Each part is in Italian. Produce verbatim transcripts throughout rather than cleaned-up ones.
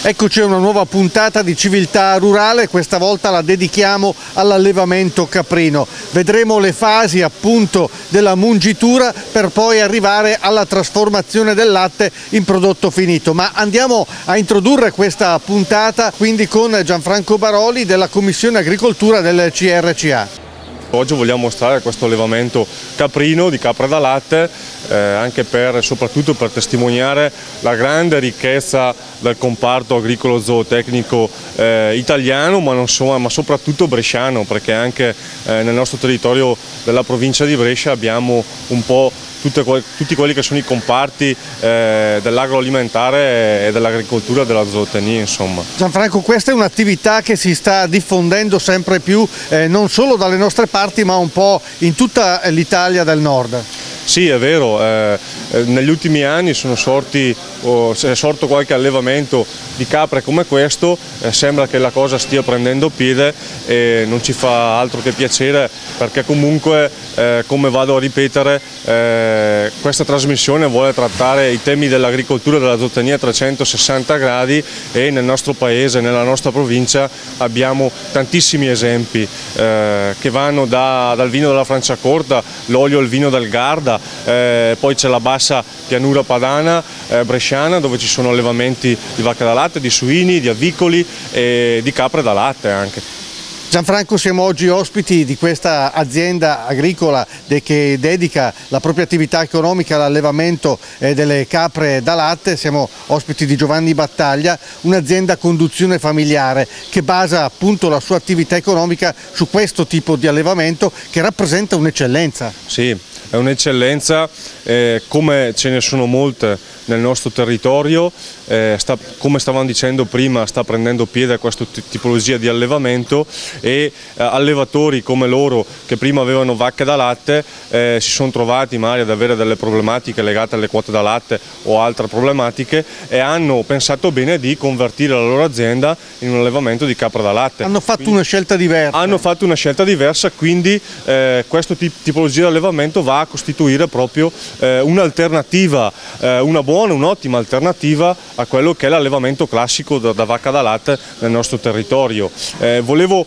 Eccoci a una nuova puntata di Civiltà Rurale, questa volta la dedichiamo all'allevamento caprino. Vedremo le fasi appunto della mungitura per poi arrivare alla trasformazione del latte in prodotto finito. Ma andiamo a introdurre questa puntata quindi con Gianfranco Baroli della Commissione Agricoltura del C R C A. Oggi vogliamo mostrare questo allevamento caprino di capre da latte, eh, anche per, soprattutto per testimoniare la grande ricchezza del comparto agricolo zootecnico eh, italiano, ma, non so, ma soprattutto bresciano, perché anche eh, nel nostro territorio della provincia di Brescia abbiamo un po' tutte, tutti quelli che sono i comparti eh, dell'agroalimentare e dell'agricoltura e della zootecnia, insomma. Gianfranco, questa è un'attività che si sta diffondendo sempre più, eh, non solo dalle nostre parti, ma un po' in tutta l'Italia del nord. Sì, è vero, eh, negli ultimi anni sono sorti, oh, è sorto qualche allevamento di capre come questo, eh, sembra che la cosa stia prendendo piede e non ci fa altro che piacere, perché comunque, eh, come vado a ripetere, eh, questa trasmissione vuole trattare i temi dell'agricoltura e della zootecnia a trecentosessanta gradi, e nel nostro paese, nella nostra provincia, abbiamo tantissimi esempi eh, che vanno da, dal vino della Franciacorta, l'olio e il vino del Garda. Eh, poi c'è la bassa pianura padana eh, bresciana, dove ci sono allevamenti di vacca da latte, di suini, di avicoli e di capre da latte anche. Gianfranco, siamo oggi ospiti di questa azienda agricola che dedica la propria attività economica all'allevamento delle capre da latte. Siamo ospiti di Giovanni Battaglia, un'azienda a conduzione familiare che basa appunto la sua attività economica su questo tipo di allevamento, che rappresenta un'eccellenza. Sì, è un'eccellenza, eh, come ce ne sono molte nel nostro territorio, eh, sta, come stavamo dicendo prima, sta prendendo piede questa tipologia di allevamento, e eh, allevatori come loro, che prima avevano vacche da latte, eh, si sono trovati magari ad avere delle problematiche legate alle quote da latte o altre problematiche, e hanno pensato bene di convertire la loro azienda in un allevamento di capra da latte. Hanno fatto quindi, una scelta diversa. Hanno fatto una scelta diversa, quindi eh, questa tipologia di allevamento va a costituire proprio eh, un'alternativa, eh, una buona, un'ottima alternativa a quello che è l'allevamento classico da, da vacca da latte nel nostro territorio. Eh, volevo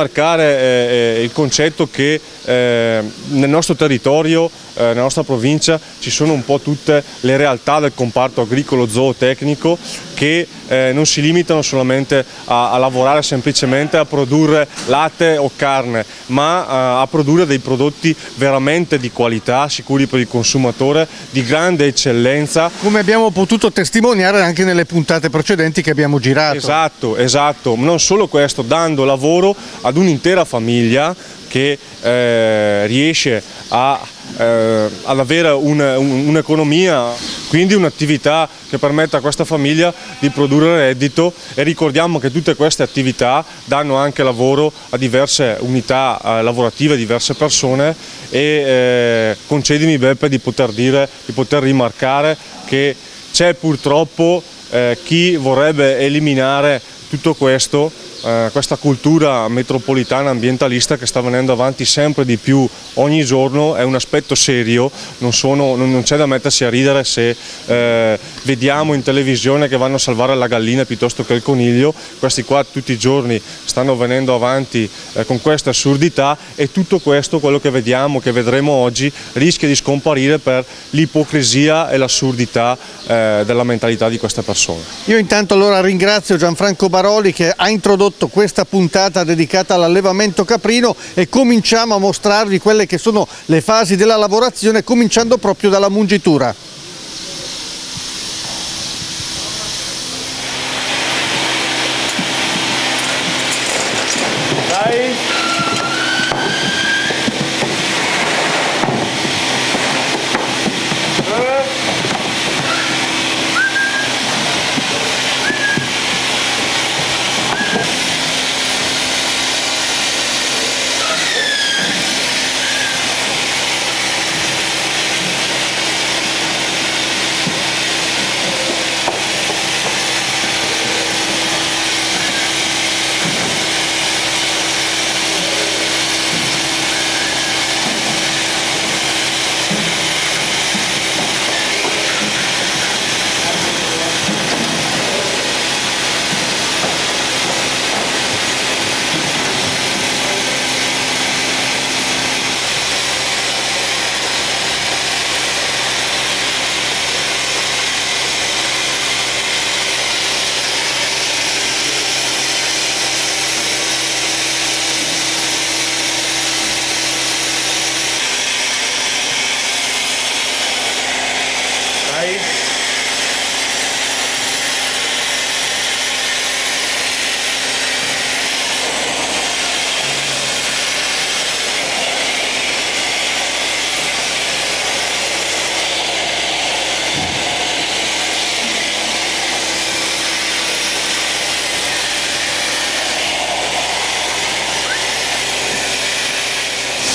rimarcare eh, il concetto che eh, nel nostro territorio, eh, nella nostra provincia, ci sono un po' tutte le realtà del comparto agricolo zootecnico che eh, non si limitano solamente a, a lavorare semplicemente a produrre latte o carne, ma a, a produrre dei prodotti veramente di qualità, sicuri per il consumatore, di grande eccellenza. Come abbiamo potuto testimoniare anche nelle puntate precedenti che abbiamo girato. Esatto, esatto. Non solo questo, dando lavoro ad un'intera famiglia che eh, riesce a, eh, ad avere un'economia, un, quindi un'attività che permette a questa famiglia di produrre reddito. E ricordiamo che tutte queste attività danno anche lavoro a diverse unità eh, lavorative, a diverse persone, e eh, concedimi Beppe di poter dire, di poter rimarcare che c'è purtroppo eh, chi vorrebbe eliminare tutto questo, eh, questa cultura metropolitana ambientalista che sta venendo avanti sempre di più ogni giorno. È un aspetto serio, non, sono, non c'è da mettersi a ridere se eh, vediamo in televisione che vanno a salvare la gallina piuttosto che il coniglio. Questi qua tutti i giorni stanno venendo avanti eh, con questa assurdità, e tutto questo, quello che vediamo, che vedremo oggi, rischia di scomparire per l'ipocrisia e l'assurdità eh, della mentalità di queste persone. Io intanto allora ringrazio Gianfranco Baroli, che ha introdotto questa puntata dedicata all'allevamento caprino, e cominciamo a mostrarvi quelle che sono le fasi della lavorazione, cominciando proprio dalla mungitura. Dai.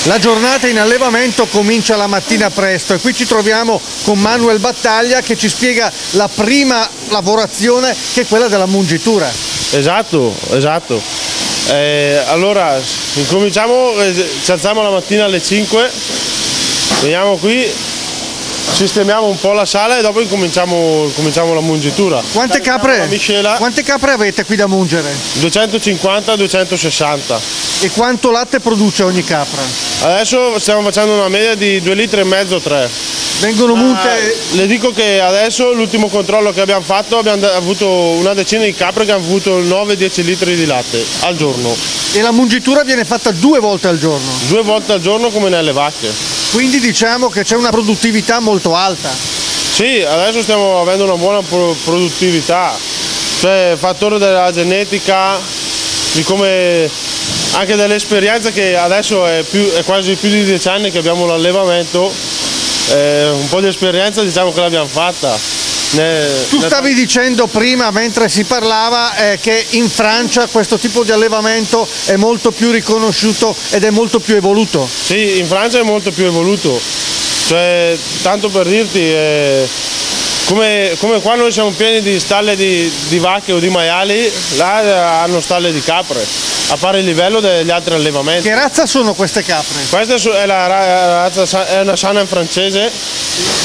La giornata in allevamento comincia la mattina presto e qui ci troviamo con Manuel Battaglia che ci spiega la prima lavorazione, che è quella della mungitura. Esatto, esatto. Eh, allora incominciamo, eh, ci alziamo la mattina alle cinque, veniamo qui, sistemiamo un po' la sala e dopo incominciamo, incominciamo la mungitura. Quante capre, quante capre avete qui da mungere? duecentocinquanta duecentosessanta. E quanto latte produce ogni capra? Adesso stiamo facendo una media di due litri e mezzo, tre. Vengono munte... Le dico che adesso l'ultimo controllo che abbiamo fatto abbiamo avuto una decina di capre che hanno avuto nove dieci litri di latte al giorno. E la mungitura viene fatta due volte al giorno? Due volte al giorno come nelle vacche. Quindi diciamo che c'è una produttività molto alta? Sì, adesso stiamo avendo una buona produttività, cioè fattore della genetica, di come anche dell'esperienza che adesso è, più, è quasi più di dieci anni che abbiamo l'allevamento, eh, un po' di esperienza diciamo che l'abbiamo fatta. Ne, tu ne... stavi dicendo prima mentre si parlava eh, che in Francia questo tipo di allevamento è molto più riconosciuto ed è molto più evoluto. Sì, in Francia è molto più evoluto, cioè tanto per dirti, eh, come, come qua noi siamo pieni di stalle di, di vacche o di maiali, là hanno stalle di capre, a pari livello degli altri allevamenti. Che razza sono queste capre? Questa è, la razza, è una Saanen francese.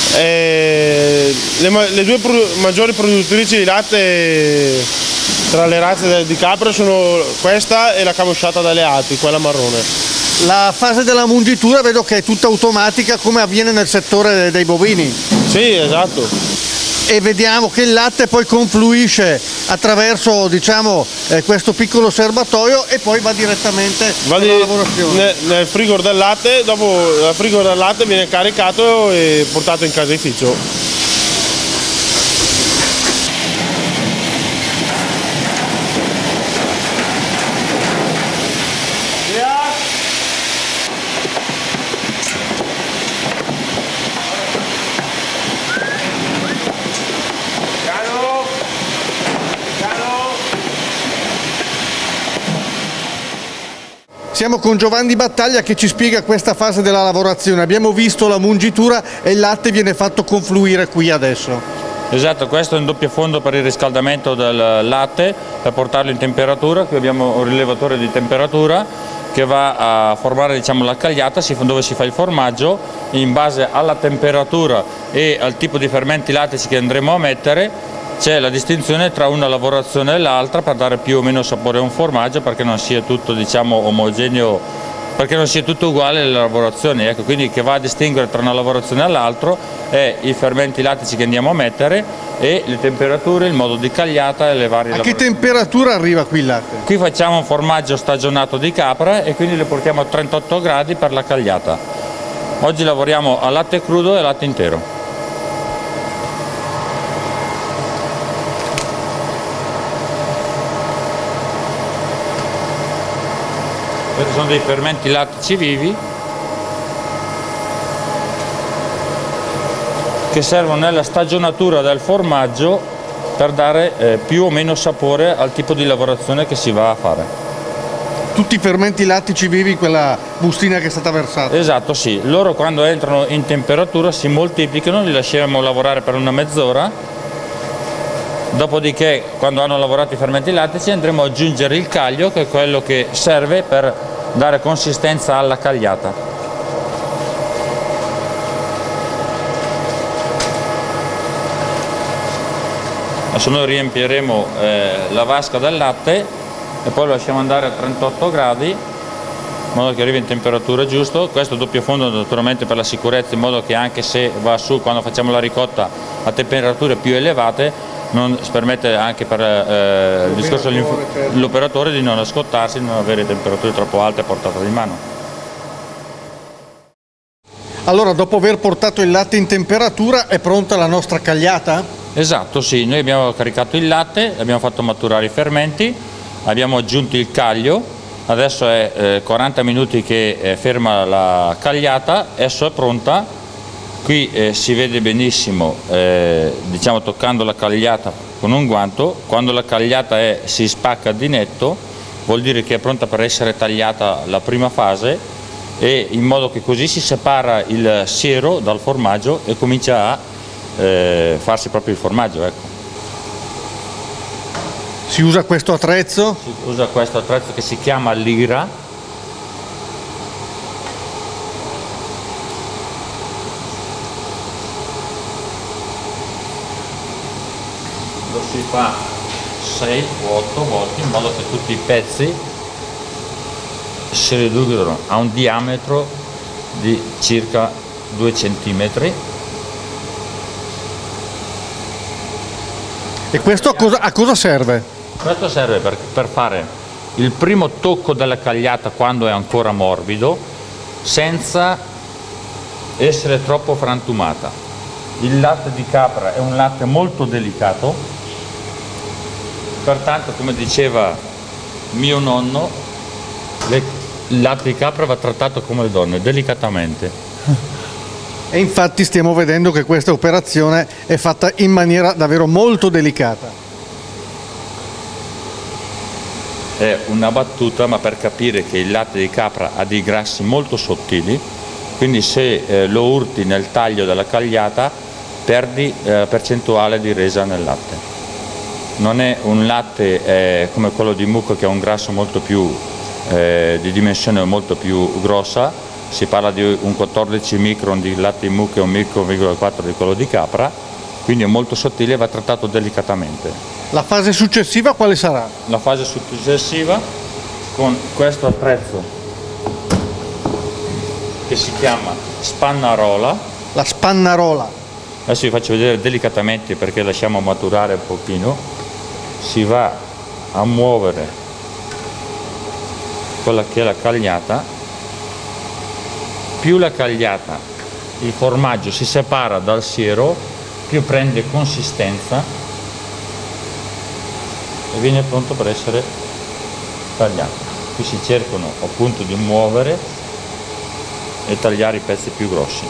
E le, le due pro, maggiori produttrici di latte tra le razze di capre sono questa e la camosciata dalle Alpi, quella marrone. La fase della mungitura vedo che è tutta automatica come avviene nel settore dei bovini. Sì, esatto. E vediamo che il latte poi confluisce attraverso diciamo, eh, questo piccolo serbatoio e poi va direttamente va alla di, lavorazione. Nel, nel frigo del latte, dopo il frigo del latte viene caricato e portato in caseificio. Siamo con Giovanni Battaglia che ci spiega questa fase della lavorazione. Abbiamo visto la mungitura e il latte viene fatto confluire qui adesso. Esatto, questo è un doppio fondo per il riscaldamento del latte, per portarlo in temperatura. Qui abbiamo un rilevatore di temperatura che va a formare diciamo, la cagliata dove si fa il formaggio. In base alla temperatura e al tipo di fermenti lattici che andremo a mettere, c'è la distinzione tra una lavorazione e l'altra per dare più o meno sapore a un formaggio, perché non sia tutto diciamo, omogeneo, perché non sia tutto uguale alle lavorazioni. Ecco, quindi che va a distinguere tra una lavorazione e l'altro è i fermenti lattici che andiamo a mettere e le temperature, il modo di cagliata e le varie lavorazioni. A che temperatura arriva qui il latte? Qui facciamo un formaggio stagionato di capra e quindi le portiamo a trentotto gradi per la cagliata. Oggi lavoriamo a latte crudo e latte intero. Questi sono dei fermenti lattici vivi che servono nella stagionatura del formaggio per dare eh, più o meno sapore al tipo di lavorazione che si va a fare. Tutti i fermenti lattici vivi in quella bustina che è stata versata? Esatto, sì. Loro quando entrano in temperatura si moltiplicano, li lasciamo lavorare per una mezz'ora. Dopodiché, quando hanno lavorato i fermenti lattici, andremo ad aggiungere il caglio, che è quello che serve per dare consistenza alla cagliata. Adesso noi riempiremo eh, la vasca del latte e poi lo lasciamo andare a trentotto gradi, in modo che arrivi in temperatura giusta. Questo doppio fondo naturalmente per la sicurezza, in modo che anche se va su quando facciamo la ricotta a temperature più elevate, non permette anche per eh, il discorso dell'operatore di non scottarsi, di non avere temperature troppo alte a portata di mano. Allora, dopo aver portato il latte in temperatura, è pronta la nostra cagliata? Esatto, sì, noi abbiamo caricato il latte, abbiamo fatto maturare i fermenti, abbiamo aggiunto il caglio, adesso è eh, quaranta minuti che è ferma la cagliata, adesso è pronta. Qui eh, si vede benissimo, eh, diciamo toccando la cagliata con un guanto, quando la cagliata è, si spacca di netto, vuol dire che è pronta per essere tagliata la prima fase, e in modo che così si separa il siero dal formaggio e comincia a eh, farsi proprio il formaggio, ecco. Si usa questo attrezzo? Si usa questo attrezzo che si chiama lira. Lo si fa sei o otto volte in modo che tutti i pezzi si riducono a un diametro di circa due centimetri. E questo a cosa, a cosa serve? Questo serve per, per fare il primo tocco della cagliata quando è ancora morbido, senza essere troppo frantumata. Il latte di capra è un latte molto delicato, pertanto, come diceva mio nonno, le, il latte di capra va trattato come le donne, delicatamente. E infatti stiamo vedendo che questa operazione è fatta in maniera davvero molto delicata. È una battuta, ma per capire che il latte di capra ha dei grassi molto sottili, quindi se eh, lo urti nel taglio della cagliata perdi eh, percentuale di resa nel latte. Non è un latte eh, come quello di mucca, che ha un grasso molto più eh, di dimensione molto più grossa, si parla di un quattordici micron di latte di mucca e un micron virgola quattro di quello di capra, quindi è molto sottile e va trattato delicatamente. La fase successiva quale sarà? La fase successiva, con questo attrezzo che si chiama spannarola. La spannarola. Adesso vi faccio vedere delicatamente perché lasciamo maturare un pochino. Si va a muovere quella che è la cagliata. Più la cagliata, il formaggio si separa dal siero, più prende consistenza e viene pronto per essere tagliato. Qui si cercano appunto di muovere e tagliare i pezzi più grossi.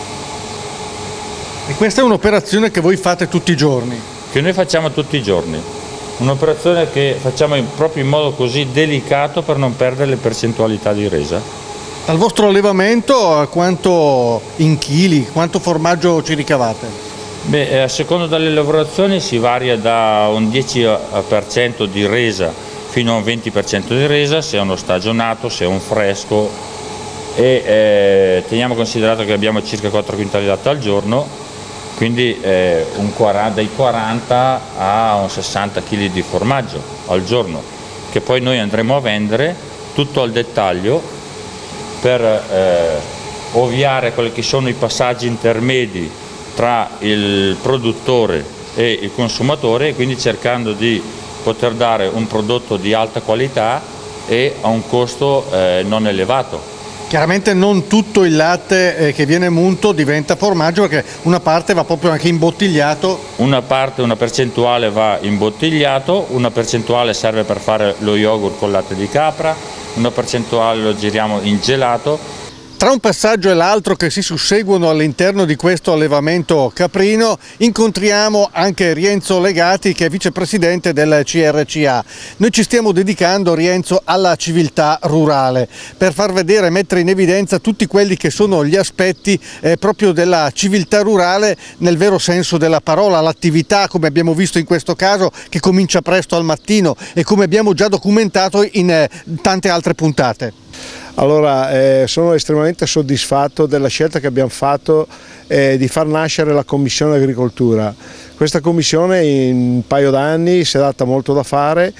E questa è un'operazione che voi fate tutti i giorni? Che noi facciamo tutti i giorni. Un'operazione che facciamo in, proprio in modo così delicato per non perdere le percentualità di resa. Dal vostro allevamento quanto in chili, quanto formaggio ci ricavate? Beh, a seconda delle lavorazioni si varia da un dieci per cento di resa fino a un venti per cento di resa, se è uno stagionato, se è un fresco, e eh, teniamo considerato che abbiamo circa quattro quintali di latte al giorno, quindi eh, un quaranta, dai quaranta a un sessanta chili di formaggio al giorno, che poi noi andremo a vendere tutto al dettaglio per eh, ovviare quelli che sono i passaggi intermedi tra il produttore e il consumatore, e quindi cercando di poter dare un prodotto di alta qualità e a un costo eh, non elevato. Chiaramente non tutto il latte eh, che viene munto diventa formaggio, perché una parte va proprio anche imbottigliato. Una parte, una percentuale va imbottigliato, una percentuale serve per fare lo yogurt con latte di capra, una percentuale lo giriamo in gelato. Tra un passaggio e l'altro che si susseguono all'interno di questo allevamento caprino incontriamo anche Rienzo Legati, che è vicepresidente del C R C A. Noi ci stiamo dedicando, Rienzo, alla civiltà rurale, per far vedere e mettere in evidenza tutti quelli che sono gli aspetti eh, proprio della civiltà rurale nel vero senso della parola, l'attività, come abbiamo visto in questo caso, che comincia presto al mattino e come abbiamo già documentato in eh, tante altre puntate. Allora, eh, sono estremamente soddisfatto della scelta che abbiamo fatto eh, di far nascere la Commissione Agricoltura. Questa commissione in un paio d'anni si è data molto da fare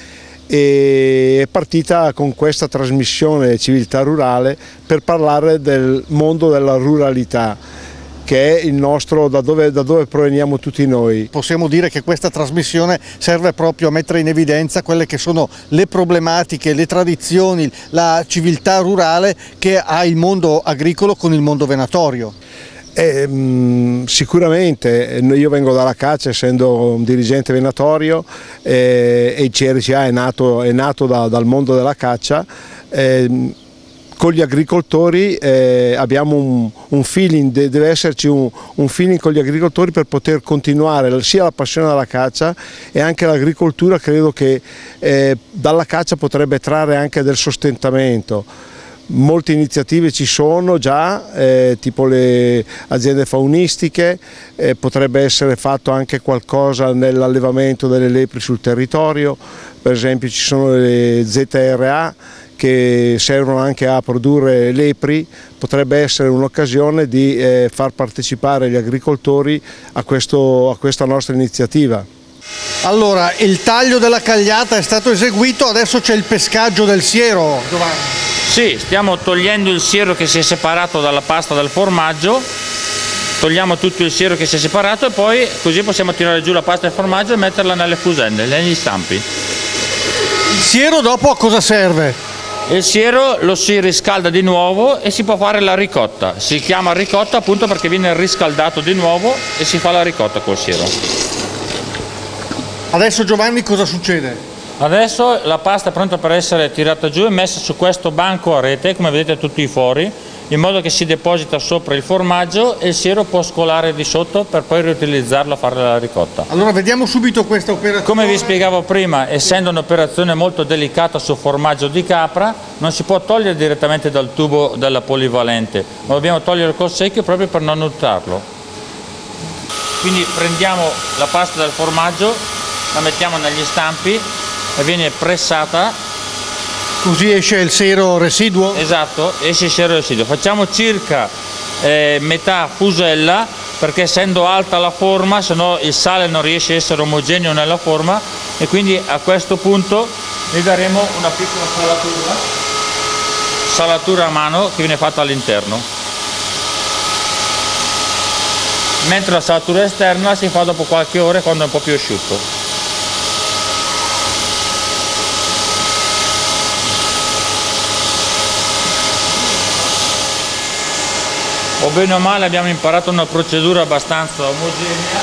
e è partita con questa trasmissione Civiltà Rurale per parlare del mondo della ruralità, che è il nostro, da dove, da dove proveniamo tutti noi. Possiamo dire che questa trasmissione serve proprio a mettere in evidenza quelle che sono le problematiche, le tradizioni, la civiltà rurale che ha il mondo agricolo con il mondo venatorio. Eh, mh, sicuramente io vengo dalla caccia, essendo un dirigente venatorio, eh, e il C R C A è nato, è nato da, dal mondo della caccia. Eh, Con gli agricoltori eh, abbiamo un, un feeling, deve esserci un, un feeling con gli agricoltori per poter continuare sia la passione della caccia e anche l'agricoltura. Credo che eh, dalla caccia potrebbe trarre anche del sostentamento. Molte iniziative ci sono già, eh, tipo le aziende faunistiche, eh, potrebbe essere fatto anche qualcosa nell'allevamento delle lepri sul territorio, per esempio ci sono le Z R A che servono anche a produrre lepri, potrebbe essere un'occasione di eh, far partecipare gli agricoltori a, questo, a questa nostra iniziativa. Allora, il taglio della cagliata è stato eseguito, adesso c'è il pescaggio del siero, Giovanni. Sì, stiamo togliendo il siero che si è separato dalla pasta del formaggio, togliamo tutto il siero che si è separato e poi così possiamo tirare giù la pasta del formaggio e metterla nelle fusende, negli stampi. Il siero dopo a cosa serve? Il siero lo si riscalda di nuovo e si può fare la ricotta, si chiama ricotta appunto perché viene riscaldato di nuovo e si fa la ricotta col siero. Adesso Giovanni cosa succede? Adesso la pasta è pronta per essere tirata giù e messa su questo banco a rete, come vedete tutti i fori, in modo che si deposita sopra il formaggio e il siero può scolare di sotto per poi riutilizzarlo a fare la ricotta. Allora vediamo subito questa operazione. Come vi spiegavo prima, essendo un'operazione molto delicata su formaggio di capra, non si può togliere direttamente dal tubo della polivalente, ma dobbiamo togliere col secchio proprio per non urtarlo. Quindi prendiamo la pasta del formaggio, la mettiamo negli stampi e viene pressata. Così esce il siero residuo? Esatto, esce il siero residuo. Facciamo circa eh, metà fusella perché essendo alta la forma, se no il sale non riesce a essere omogeneo nella forma e quindi a questo punto gli daremo una piccola salatura, salatura a mano che viene fatta all'interno. Mentre la salatura esterna si fa dopo qualche ora quando è un po' più asciutto. O bene o male abbiamo imparato una procedura abbastanza omogenea,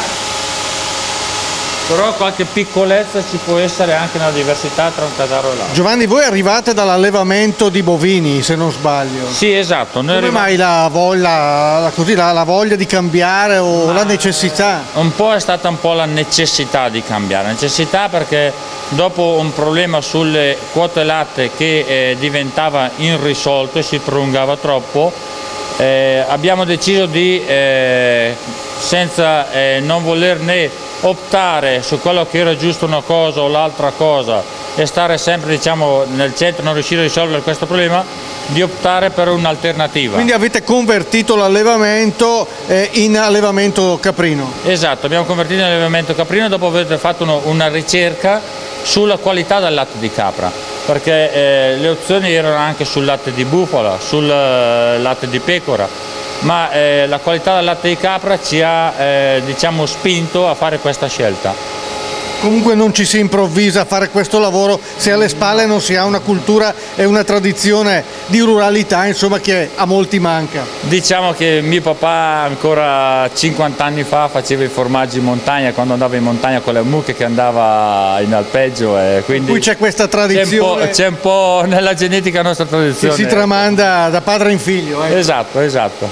però qualche piccolezza ci può essere anche nella diversità tra un catarro e l'altro. Giovanni, voi arrivate dall'allevamento di bovini, se non sbaglio. Sì, esatto. Noi Come arriva... mai la voglia, la, così, la, la voglia di cambiare o Ma la necessità? Un po' è stata un po' la necessità di cambiare, necessità perché dopo un problema sulle quote latte che eh, diventava irrisolto e si prolungava troppo, Eh, abbiamo deciso di, eh, senza eh, non voler né optare su quello che era giusto una cosa o l'altra cosa e stare sempre diciamo, nel centro, non riuscire a risolvere questo problema, di optare per un'alternativa. Quindi avete convertito l'allevamento eh, in allevamento caprino? Esatto, abbiamo convertito in allevamento caprino dopo aver fatto uno, una ricerca sulla qualità del latte di capra, perché eh, le opzioni erano anche sul latte di bufala, sul eh, latte di pecora, ma eh, la qualità del latte di capra ci ha eh, diciamo, spinto a fare questa scelta. Comunque non ci si improvvisa a fare questo lavoro se alle spalle non si ha una cultura e una tradizione di ruralità, insomma, che a molti manca. Diciamo che mio papà ancora cinquanta anni fa faceva i formaggi in montagna, quando andava in montagna con le mucche che andava in alpeggio, e quindi qui c'è questa tradizione, c'è un, un po' nella genetica nostra tradizione che si tramanda da padre in figlio. Eh. Esatto, esatto.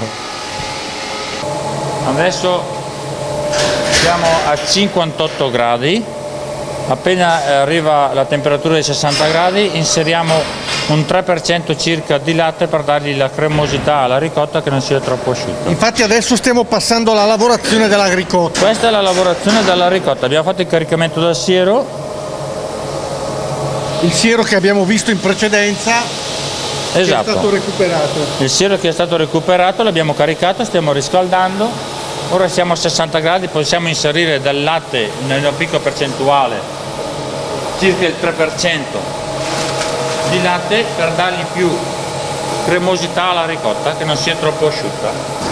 Adesso siamo a cinquantotto gradi. Appena arriva la temperatura di sessanta gradi inseriamo un tre per cento circa di latte per dargli la cremosità alla ricotta che non sia troppo asciutta. Infatti adesso stiamo passando alla lavorazione della ricotta. Questa è la lavorazione della ricotta, abbiamo fatto il caricamento del siero. Il siero che abbiamo visto in precedenza, esatto, che è stato recuperato. Il siero che è stato recuperato l'abbiamo caricato, stiamo riscaldando. Ora siamo a sessanta gradi, possiamo inserire del latte in una piccola percentuale, circa il tre per cento di latte, per dargli più cremosità alla ricotta, che non sia troppo asciutta.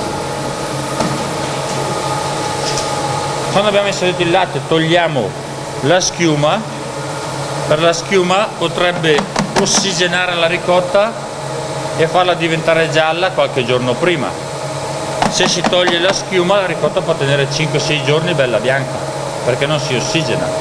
Quando abbiamo inserito il latte togliamo la schiuma, per la schiuma potrebbe ossigenare la ricotta e farla diventare gialla qualche giorno prima. Se si toglie la schiuma la ricotta può tenere cinque sei giorni bella bianca, perché non si ossigena.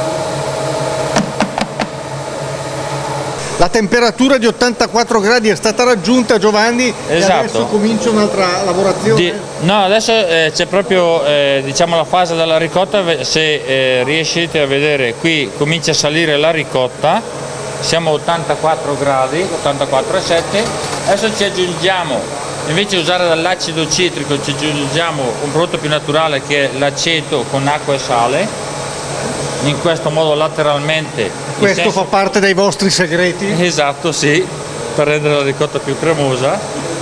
La temperatura di ottantaquattro gradi è stata raggiunta, Giovanni, esatto. E adesso comincia un'altra lavorazione? Di, no, adesso eh, c'è proprio eh, diciamo la fase della ricotta, se eh, riuscite a vedere qui comincia a salire la ricotta siamo a ottantaquattro gradi, ottantaquattro virgola sette. Adesso ci aggiungiamo, invece di usare dell'acido citrico, ci aggiungiamo un prodotto più naturale che è l'aceto con acqua e sale, in questo modo lateralmente. Questo senso... fa parte dei vostri segreti? Esatto, sì, per rendere la ricotta più cremosa.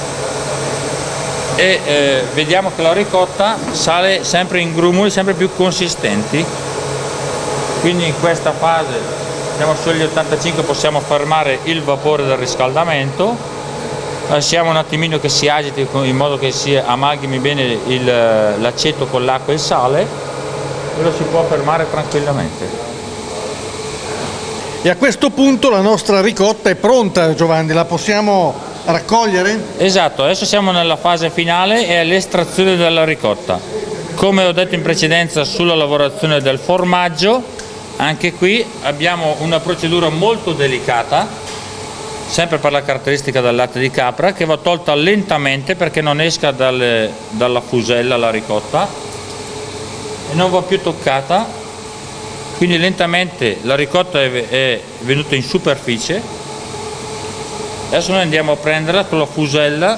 E eh, vediamo che la ricotta sale sempre in grumoli sempre più consistenti, quindi in questa fase siamo sugli ottantacinque, possiamo fermare il vapore del riscaldamento, lasciamo un attimino che si agiti in modo che si amalgami bene l'aceto con l'acqua e il sale e lo si può fermare tranquillamente. E a questo punto la nostra ricotta è pronta, Giovanni, la possiamo raccogliere? Esatto, adesso siamo nella fase finale e all'estrazione della ricotta. Come ho detto in precedenza sulla lavorazione del formaggio, anche qui abbiamo una procedura molto delicata, sempre per la caratteristica del latte di capra, che va tolta lentamente perché non esca dalle, dalla fusella la ricotta e non va più toccata, quindi lentamente la ricotta è, è venuta in superficie. Adesso noi andiamo a prenderla con la fusella.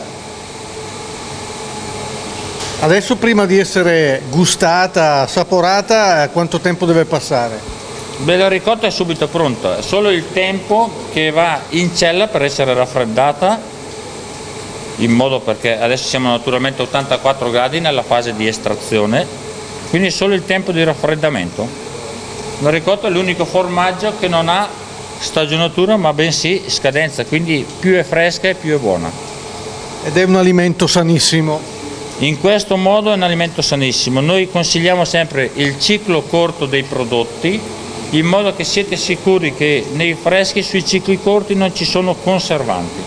Adesso, prima di essere gustata, assaporata, quanto tempo deve passare? Beh, la ricotta è subito pronta, è solo il tempo che va in cella per essere raffreddata, in modo perché adesso siamo naturalmente a ottantaquattro gradi nella fase di estrazione, quindi solo il tempo di raffreddamento. La ricotta è l'unico formaggio che non ha stagionatura ma bensì scadenza, quindi più è fresca e più è buona. Ed è un alimento sanissimo. In questo modo è un alimento sanissimo. Noi consigliamo sempre il ciclo corto dei prodotti, in modo che siete sicuri che nei freschi sui cicli corti non ci sono conservanti.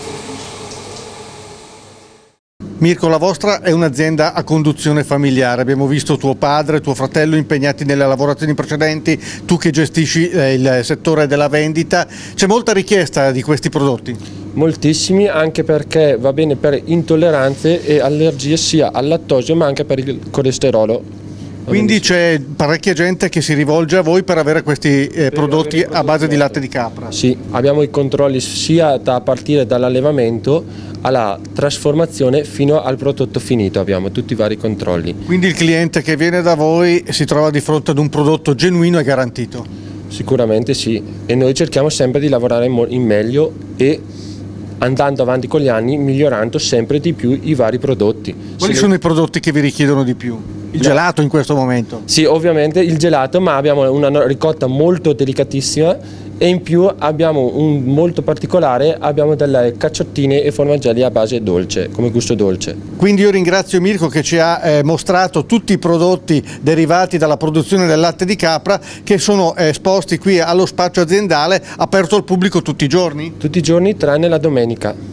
Mirko, la vostra è un'azienda a conduzione familiare, abbiamo visto tuo padre e tuo fratello impegnati nelle lavorazioni precedenti, tu che gestisci eh, il settore della vendita. C'è molta richiesta di questi prodotti? Moltissimi, anche perché va bene per intolleranze e allergie sia al lattosio ma anche per il colesterolo. Quindi c'è parecchia gente che si rivolge a voi per avere questi eh, prodotti a base di latte di capra? Sì, abbiamo i controlli sia da partire dall'allevamento alla trasformazione fino al prodotto finito, abbiamo tutti i vari controlli. Quindi il cliente che viene da voi si trova di fronte ad un prodotto genuino e garantito? Sicuramente sì, e noi cerchiamo sempre di lavorare in meglio e andando avanti con gli anni migliorando sempre di più i vari prodotti. Quali sono i prodotti che vi richiedono di più? Il gelato in questo momento? Sì, ovviamente il gelato, ma abbiamo una ricotta molto delicatissima e in più abbiamo un molto particolare, abbiamo delle cacciottine e formaggelli a base dolce, come gusto dolce. Quindi io ringrazio Mirko che ci ha eh, mostrato tutti i prodotti derivati dalla produzione del latte di capra che sono eh, esposti qui allo spazio aziendale, aperto al pubblico tutti i giorni? Tutti i giorni tranne la domenica.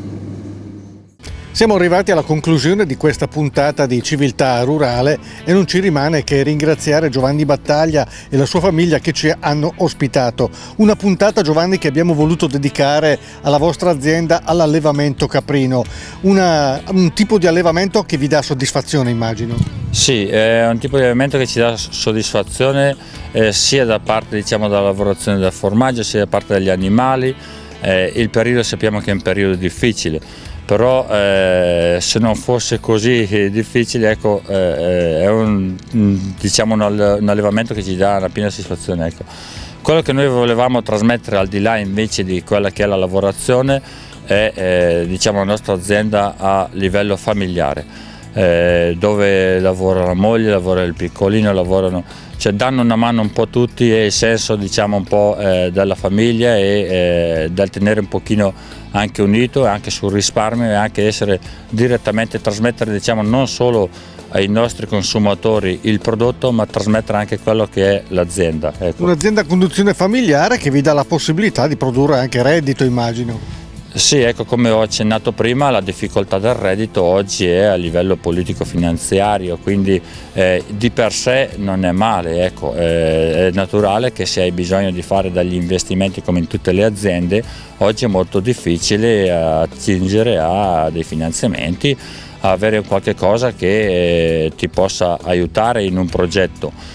Siamo arrivati alla conclusione di questa puntata di Civiltà Rurale e non ci rimane che ringraziare Giovanni Battaglia e la sua famiglia che ci hanno ospitato. Una puntata, Giovanni, che abbiamo voluto dedicare alla vostra azienda, all'allevamento caprino. Una, un tipo di allevamento che vi dà soddisfazione, immagino. Sì, è un tipo di allevamento che ci dà soddisfazione eh, sia da parte, diciamo, della lavorazione del formaggio, sia da parte degli animali. Eh, il periodo sappiamo che è un periodo difficile, però eh, se non fosse così difficile, ecco, eh, è un, diciamo, un allevamento che ci dà una piena soddisfazione. Ecco. Quello che noi volevamo trasmettere al di là invece di quella che è la lavorazione è eh, diciamo, la nostra azienda a livello familiare, eh, dove lavora la moglie, lavora il piccolino, lavorano, cioè danno una mano un po' tutti, e il senso, diciamo, un po' eh, della famiglia e eh, del tenere un pochino anche unito, anche sul risparmio, e anche essere direttamente, trasmettere, diciamo, non solo ai nostri consumatori il prodotto, ma trasmettere anche quello che è l'azienda. Ecco. Un'azienda a conduzione familiare che vi dà la possibilità di produrre anche reddito, immagino. Sì, ecco, come ho accennato prima, la difficoltà del reddito oggi è a livello politico-finanziario, quindi eh, di per sé non è male, ecco, eh, è naturale che se hai bisogno di fare degli investimenti come in tutte le aziende, oggi è molto difficile attingere a dei finanziamenti, a avere qualche cosa che eh, ti possa aiutare in un progetto.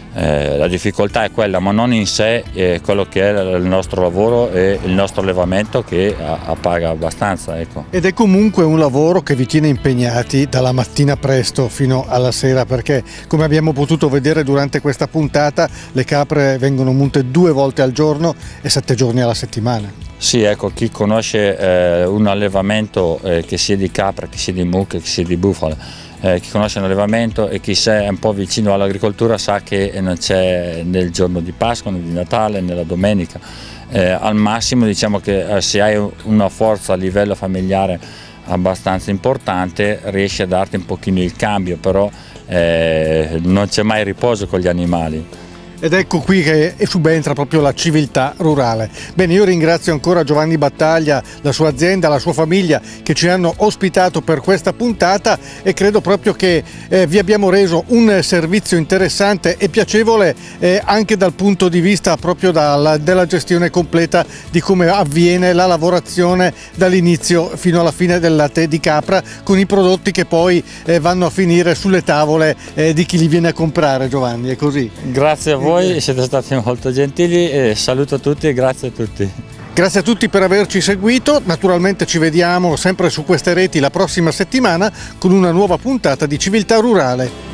Eh, la difficoltà è quella, ma non in sé, è quello che è il nostro lavoro e il nostro allevamento che paga abbastanza. Ecco. Ed è comunque un lavoro che vi tiene impegnati dalla mattina presto fino alla sera, perché come abbiamo potuto vedere durante questa puntata le capre vengono munte due volte al giorno e sette giorni alla settimana. Sì, ecco, chi conosce eh, un allevamento eh, che sia di capra, che sia di mucche, che sia di bufala, Eh, chi conosce l'allevamento e chi è un po' vicino all'agricoltura sa che non c'è né il giorno di Pasqua, né di Natale, né la domenica. Eh, al massimo diciamo che eh, se hai una forza a livello familiare abbastanza importante riesci a darti un pochino il cambio, però eh, non c'è mai riposo con gli animali. Ed ecco qui che subentra proprio la civiltà rurale. Bene, io ringrazio ancora Giovanni Battaglia, la sua azienda, la sua famiglia che ci hanno ospitato per questa puntata e credo proprio che eh, vi abbiamo reso un servizio interessante e piacevole eh, anche dal punto di vista proprio dalla, della gestione completa di come avviene la lavorazione dall'inizio fino alla fine del latte di capra con i prodotti che poi eh, vanno a finire sulle tavole eh, di chi li viene a comprare. Giovanni, è così? Grazie a voi. Voi siete stati molto gentili e saluto tutti e grazie a tutti. Grazie a tutti per averci seguito, naturalmente ci vediamo sempre su queste reti la prossima settimana con una nuova puntata di Civiltà Rurale.